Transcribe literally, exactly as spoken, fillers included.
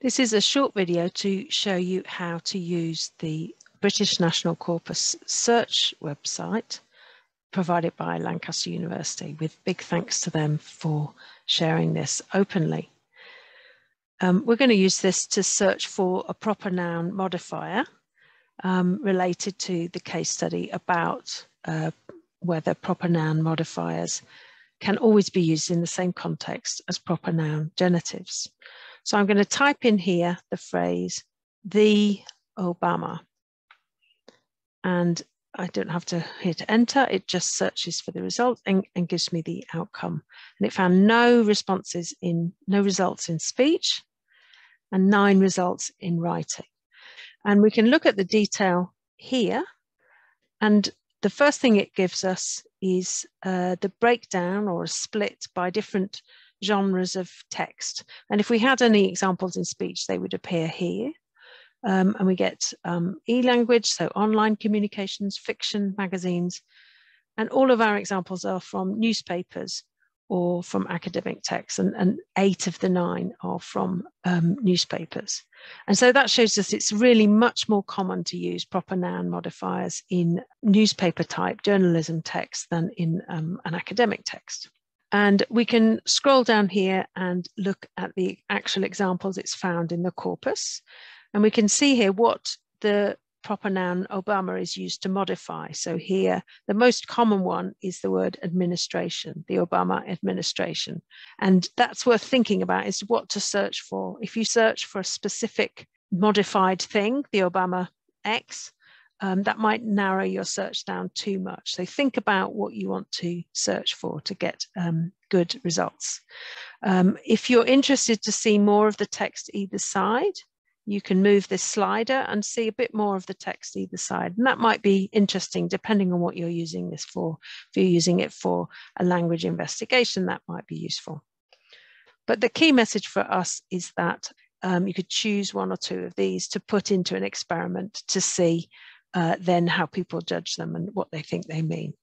This is a short video to show you how to use the British National Corpus search website provided by Lancaster University, with big thanks to them for sharing this openly. Um, we're going to use this to search for a proper noun modifier um, related to the case study about uh, whether proper noun modifiers can always be used in the same context as proper noun genitives. So I'm going to type in here the phrase, the Obama, and I don't have to hit enter, it just searches for the result and, and gives me the outcome. And it found no responses in, no results in speech and nine results in writing. And we can look at the detail here, and the first thing it gives us is uh, the breakdown or a split by different genres of text. And if we had any examples in speech, they would appear here. Um, and we get um, e-language, so online communications, fiction, magazines, and all of our examples are from newspapers or from academic texts, and, and eight of the nine are from um, newspapers. And so that shows us it's really much more common to use proper noun modifiers in newspaper type journalism text than in um, an academic text. And we can scroll down here and look at the actual examples it's found in the corpus. And we can see here what the proper noun Obama is used to modify. So here, the most common one is the word administration, the Obama administration. And that's worth thinking about, is what to search for. If you search for a specific modified thing, the Obama X, Um, that might narrow your search down too much. So think about what you want to search for to get um, good results. Um, if you're interested to see more of the text either side, you can move this slider and see a bit more of the text either side. And that might be interesting depending on what you're using this for. If you're using it for a language investigation, that might be useful. But the key message for us is that um, you could choose one or two of these to put into an experiment to see Uh, then how people judge them and what they think they mean.